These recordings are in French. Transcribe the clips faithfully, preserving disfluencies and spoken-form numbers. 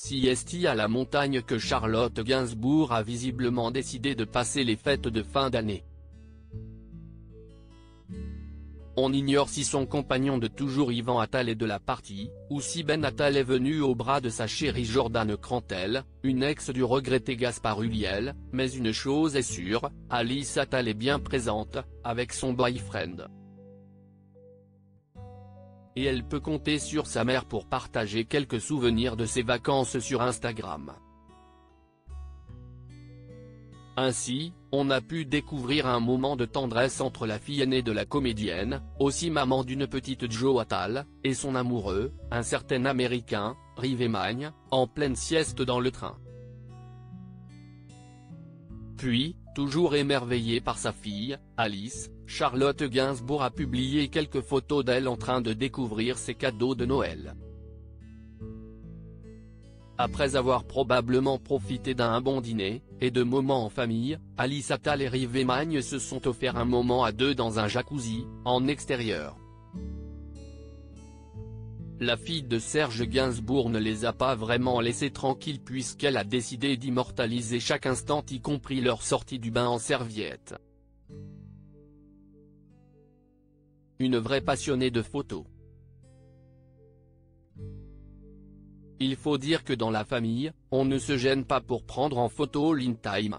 sieste à la montagne que Charlotte Gainsbourg a visiblement décidé de passer les fêtes de fin d'année. On ignore si son compagnon de toujours Yvan Attal est de la partie, ou si Ben Attal est venu au bras de sa chérie Jordane Crantel, une ex du regretté Gaspard Ulliel, mais une chose est sûre, Alice Attal est bien présente, avec son boyfriend. Et elle peut compter sur sa mère pour partager quelques souvenirs de ses vacances sur Instagram. Ainsi, on a pu découvrir un moment de tendresse entre la fille aînée de la comédienne, aussi maman d'une petite Jo Attal, et son amoureux, un certain Américain, Rivemagne, en pleine sieste dans le train. Puis, toujours émerveillée par sa fille, Alice, Charlotte Gainsbourg a publié quelques photos d'elle en train de découvrir ses cadeaux de Noël. Après avoir probablement profité d'un bon dîner, et de moments en famille, Alice Attal et Rivemagne se sont offerts un moment à deux dans un jacuzzi, en extérieur. La fille de Serge Gainsbourg ne les a pas vraiment laissés tranquilles puisqu'elle a décidé d'immortaliser chaque instant y compris leur sortie du bain en serviette. Une vraie passionnée de photos. Il faut dire que dans la famille, on ne se gêne pas pour prendre en photo l'in-time.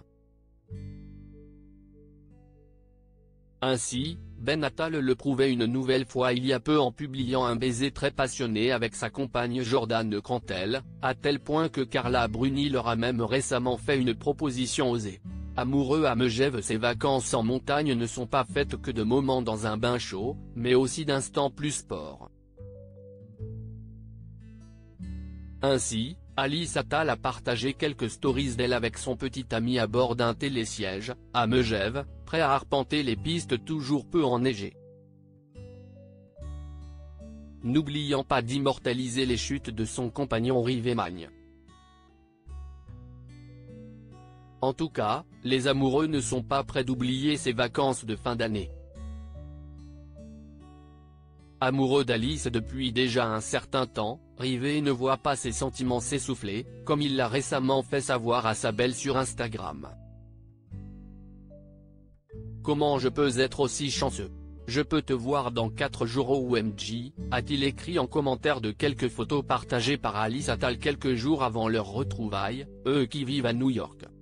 Ainsi, Ben Attal le prouvait une nouvelle fois il y a peu en publiant un baiser très passionné avec sa compagne Jordane Crantel, à tel point que Carla Bruni leur a même récemment fait une proposition osée. Amoureux à Megève, ces vacances en montagne ne sont pas faites que de moments dans un bain chaud, mais aussi d'instants plus sport. Ainsi, Alice Attal a partagé quelques stories d'elle avec son petit ami à bord d'un télésiège, à Megève, prêt à arpenter les pistes toujours peu enneigées. N'oubliant pas d'immortaliser les chutes de son compagnon Rivemagne. En tout cas, les amoureux ne sont pas prêts d'oublier ces vacances de fin d'année. Amoureux d'Alice depuis déjà un certain temps, Rivé ne voit pas ses sentiments s'essouffler, comme il l'a récemment fait savoir à sa belle sur Instagram. Comment je peux être aussi chanceux? Je peux te voir dans quatre jours O M G, a-t-il écrit en commentaire de quelques photos partagées par Alice Attal quelques jours avant leur retrouvaille, eux qui vivent à New York.